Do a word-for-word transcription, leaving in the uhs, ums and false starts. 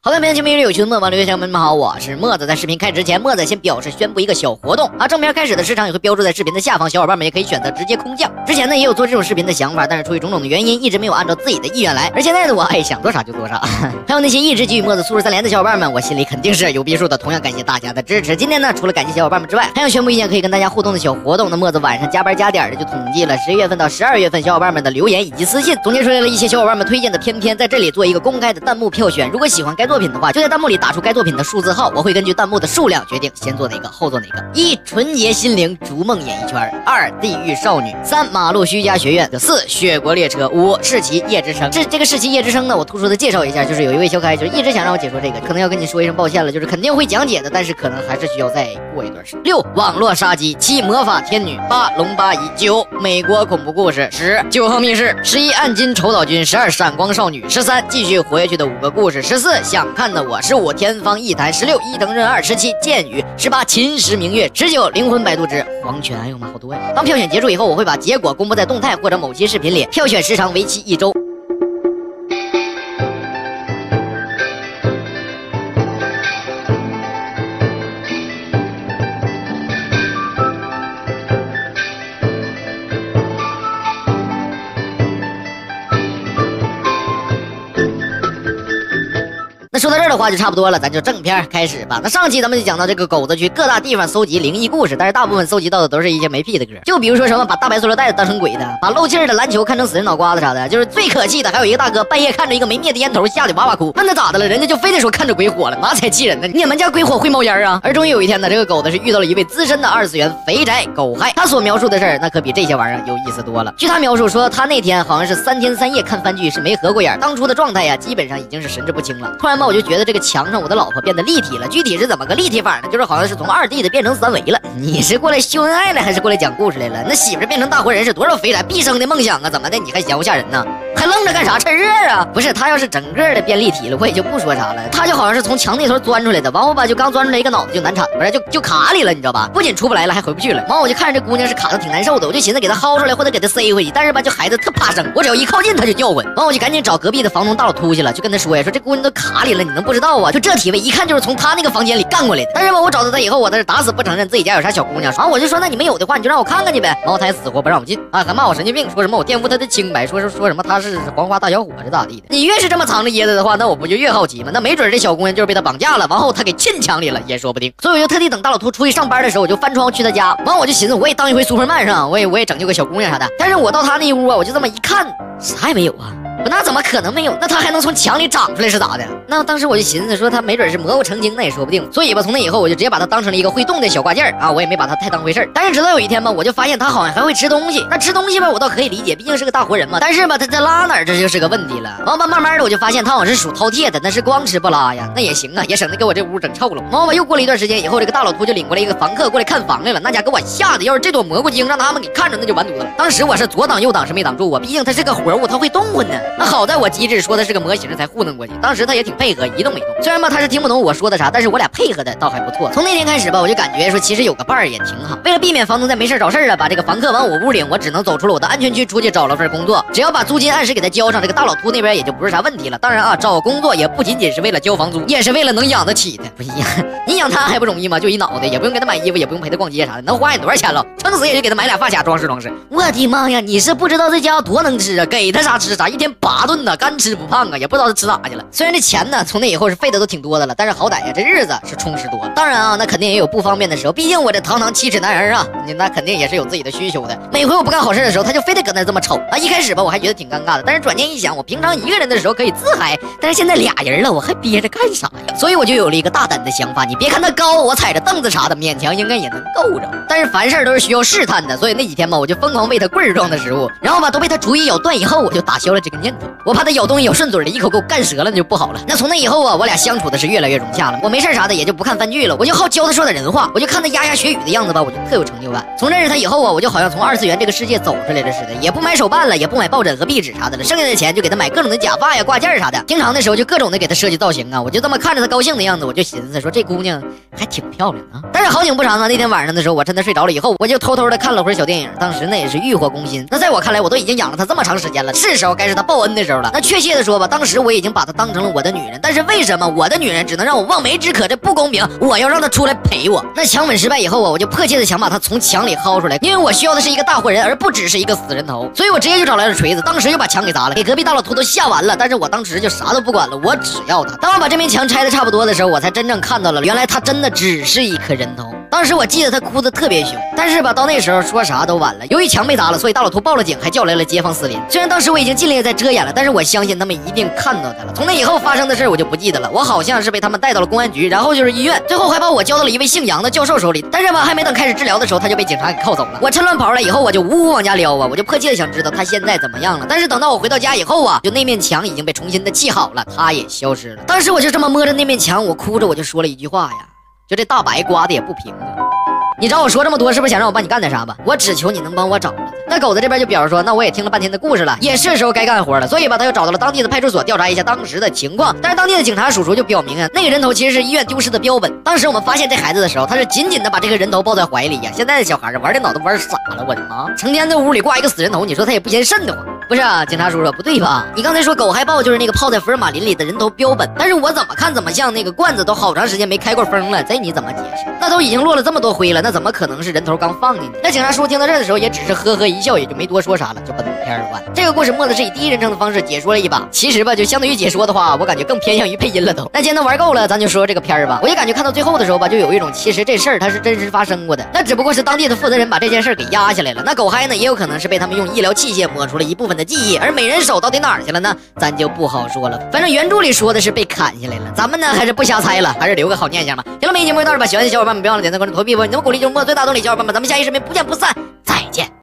好看，朋友们，有群墨网留言，朋友们好，我是墨子。在视频开始之前，墨子先表示宣布一个小活动啊，正片开始的时长也会标注在视频的下方，小伙伴们也可以选择直接空降。之前呢也有做这种视频的想法，但是出于种种的原因，一直没有按照自己的意愿来。而现在的我，哎，想做啥就做啥。还有那些一直给予墨子素质三连的小伙伴们，我心里肯定是有逼数的。同样感谢大家的支持。今天呢，除了感谢小伙伴们之外，还想宣布一件可以跟大家互动的小活动。那墨子晚上加班加点的就统计了十一月份到十二月份小伙伴们的留言以及私信，总结出来了一些小伙伴们推荐的片片，在这里做一个公开的弹幕票选。如果喜欢该作品的话，就在弹幕里打出该作品的数字号，我会根据弹幕的数量决定先做哪个后做哪个。一、纯洁心灵逐梦演艺圈；二、地狱少女；三、马路虚家学院；四、雪国列车；五、世奇夜之声。这这个世奇夜之声呢，我突出的介绍一下，就是有一位小可爱就是一直想让我解说这个，可能要跟你说一声抱歉了，就是肯定会讲解的，但是可能还是需要再过一段时间。六、网络杀机；七、魔法天女；八、龙八姨；九、美国恐怖故事；十、九号密室；十一、暗金丑岛君；十二、闪光少女；十三、继续活下去的五个故事；十四、想看的我；十五、天方夜谭；十六、伊藤润二；十七、剑雨；十八、秦时明月；十九、灵魂摆渡之黄泉。哎呦妈，好多呀！当票选结束以后，我会把结果公布在动态或者某期视频里，票选时长为期一周。那说到这儿的话就差不多了，咱就正片开始吧。那上期咱们就讲到这个狗子去各大地方搜集灵异故事，但是大部分搜集到的都是一些没屁的歌，就比如说什么把大白塑料袋子当成鬼的，把漏气儿的篮球看成死人脑瓜子啥的。就是最可气的还有一个大哥半夜看着一个没灭的烟头吓得哇哇哭，问他咋的了，人家就非得说看着鬼火了，那才气人呢！你们家鬼火会冒烟啊？而终于有一天呢，这个狗子是遇到了一位资深的二次元肥宅狗嗨，他所描述的事儿那可比这些玩意儿有意思多了。据他描述说，他那天好像是三天三夜看番剧，是没合过眼，当初的状态呀基本上已经是神志不清了。突然吧，我就觉得这个墙上我的老婆变得立体了，具体是怎么个立体法呢？就是好像是从二 D 的变成三维了。你是过来秀恩爱了，还是过来讲故事来了？那媳妇变成大活人是多少肥宅毕生的梦想啊？怎么的？你还嫌乎吓人呢？还愣着干啥？趁热啊？不是，他要是整个的变立体了，我也就不说啥了。他就好像是从墙那头钻出来的，完后吧就刚钻出来一个脑子就难产，不是就就卡里了，你知道吧？不仅出不来了，还回不去了。完我就看着这姑娘是卡的挺难受的，我就寻思给她薅出来或者给她塞回去，但是吧就孩子特怕生，我只要一靠近她就叫唤。完我就赶紧找隔壁的房东大老秃去了，就跟他说呀，说这姑娘都卡里了，你能不知道啊？就这体位一看就是从他那个房间里干过来的。但是吧我找到他以后，我在这打死不承认自己家有啥小姑娘。完我就说那你们有的话你就让我看看去呗。完后他还死活不让我进啊，还骂我神经病，说什么我玷污他的清白，说是说什么他是黄花大小伙是咋地的。你越是这么藏着掖着的话，那我不就越好奇吗？那没准这小姑娘就是被他绑架了，完后他给沁墙里了也说不定。所以我就特地等大老秃出去上班的时候，我就翻窗去他家。完我就寻思我也当一回 Superman 上，我也我也拯救个小姑娘啥的。但是我到他那屋啊，我就这么一看，啥也没有啊。那怎么可能没有？那他还能从墙里长出来是咋的？那当时我就寻思说他没准是蘑菇成精，那也说不定。所以吧，从那以后我就直接把他当成了一个会动的小挂件啊，我也没把他太当回事儿。但是直到有一天吧，我就发现他好像还会吃东西。那吃东西吧，我倒可以理解，毕竟是个大活人嘛。但是吧，他这拉哪儿这就是个问题了。完吧，慢慢的我就发现他好像是属饕餮的，那是光吃不拉呀，那也行啊，也省得给我这屋整臭了。完吧，又过了一段时间以后，这个大老秃就领过来一个房客过来看房来了，那家给我吓得，要是这朵蘑菇精让他们给看着，那就完犊子了。当时我是左挡右挡是没挡住啊，毕竟他是个活物，他会动唤呢。那好在我机智说的是个模型才糊弄过去，当时他也挺配合，一动没动。虽然吧他是听不懂我说的啥，但是我俩配合的倒还不错。从那天开始吧，我就感觉说其实有个伴儿也挺好。为了避免房东再没事找事了，把这个房客往我屋领，我只能走出了我的安全区，出去找了份工作。只要把租金按时给他交上，这个大老秃那边也就不是啥问题了。当然啊，找工作也不仅仅是为了交房租，也是为了能养得起他。不一样，你养他还不容易吗？就一脑袋，也不用给他买衣服，也不用陪他逛街啥的，能花你多少钱了？撑死也就给他买俩发卡装饰装饰。我的妈呀，你是不知道这家伙多能吃啊！给他啥吃啥，一天八顿呢，干吃不胖啊，也不知道他吃哪去了。虽然这钱呢从那以后是费的都挺多的了，但是好歹呀这日子是充实多了。当然啊，那肯定也有不方便的时候，毕竟我这堂堂七尺男人啊，你那肯定也是有自己的需求的。每回我不干好事的时候，他就非得搁那这么瞅啊。一开始吧我还觉得挺尴尬的，但是转念一想，我平常一个人的时候可以自嗨，但是现在俩人了，我还憋着干啥呀？所以我就有了一个大胆的想法，你别看他高，我踩着凳子啥的勉强应该也能够着。但是凡事都是需要试探的，所以那几天吧我就疯狂喂他棍儿状的食物，然后吧都被他逐一咬断以后，我就打消了这个念头。我怕他咬东西咬顺嘴了，一口给我干折了那就不好了。那从那以后啊，我俩相处的是越来越融洽了。我没事啥的也就不看番剧了，我就好教他说点人话，我就看他牙牙学语的样子吧，我就特有成就感。从认识他以后啊，我就好像从二次元这个世界走出来了似的，也不买手办了，也不买抱枕和壁纸啥的了，剩下的钱就给他买各种的假发呀、挂件啥的。经常的时候就各种的给他设计造型啊，我就这么看着他高兴的样子，我就寻思说这姑娘还挺漂亮啊。但是好景不长啊，那天晚上的时候我趁他睡着了以后，我就偷偷的看了会儿小电影，当时那也是欲火攻心。那在我看来，我都已经养了他这么长时间了，是时候该是他报恩的时候了。那确切的说吧，当时我已经把她当成了我的女人，但是为什么我的女人只能让我望梅止渴？这不公平！我要让她出来陪我。那强吻失败以后啊，我就迫切的想把她从墙里薅出来，因为我需要的是一个大活人，而不只是一个死人头。所以我直接就找来了锤子，当时就把墙给砸了，给隔壁大老秃都吓完了。但是我当时就啥都不管了，我只要他。当我把这面墙拆的差不多的时候，我才真正看到了，原来他真的只是一颗人头。当时我记得他哭得特别凶，但是吧，到那时候说啥都晚了。由于墙被砸了，所以大老秃报了警，还叫来了街坊四邻。虽然当时我已经尽力在遮掩了，但是我相信他们一定看到他了。从那以后发生的事我就不记得了，我好像是被他们带到了公安局，然后就是医院，最后还把我交到了一位姓杨的教授手里。但是吧，还没等开始治疗的时候，他就被警察给铐走了。我趁乱跑了以后，我就呜呜往家撩啊，我就迫切的想知道他现在怎么样了。但是等到我回到家以后啊，就那面墙已经被重新的砌好了，他也消失了。当时我就这么摸着那面墙，我哭着我就说了一句话呀，就这大白刮的也不平啊。你找我说这么多，是不是想让我帮你干点啥吧？我只求你能帮我找了他。那狗子这边就表示说，那我也听了半天的故事了，也是时候该干活了，所以吧，他又找到了当地的派出所调查一下当时的情况。但是当地的警察叔叔就表明啊，那个人头其实是医院丢失的标本。当时我们发现这孩子的时候，他是紧紧的把这个人头抱在怀里呀。现在的小孩玩电脑都玩傻了，我的妈！成天在屋里挂一个死人头，你说他也不嫌瘆得慌？不是啊，警察叔叔，不对吧？你刚才说狗还抱就是那个泡在福尔马林里的人头标本，但是我怎么看怎么像那个罐子都好长时间没开过封了，这你怎么解释？那都已经落了这么多灰了，那怎么可能是人头刚放进去？那警察叔叔听到这儿的时候，也只是呵呵一笑，也就没多说啥了，就本片完。这个故事墨子是以第一人称的方式解说了一把，其实吧，就相对于解说的话，我感觉更偏向于配音了都。那既然都玩够了，咱就说这个片儿吧。我也感觉看到最后的时候吧，就有一种其实这事儿它是真实发生过的，那只不过是当地的负责人把这件事儿给压下来了。那狗嗨呢，也有可能是被他们用医疗器械抹除了一部分的记忆，而美人手到底哪儿去了呢？咱就不好说了。反正原著里说的是被砍下来了，咱们呢还是不瞎猜了，还是留个好念想吧。行了，本期节目到这吧，喜欢的小伙伴们别忘了点赞、关注、投币，你们鼓励就是墨最大动力，小伙伴们，咱们下期视频不见不散，再见。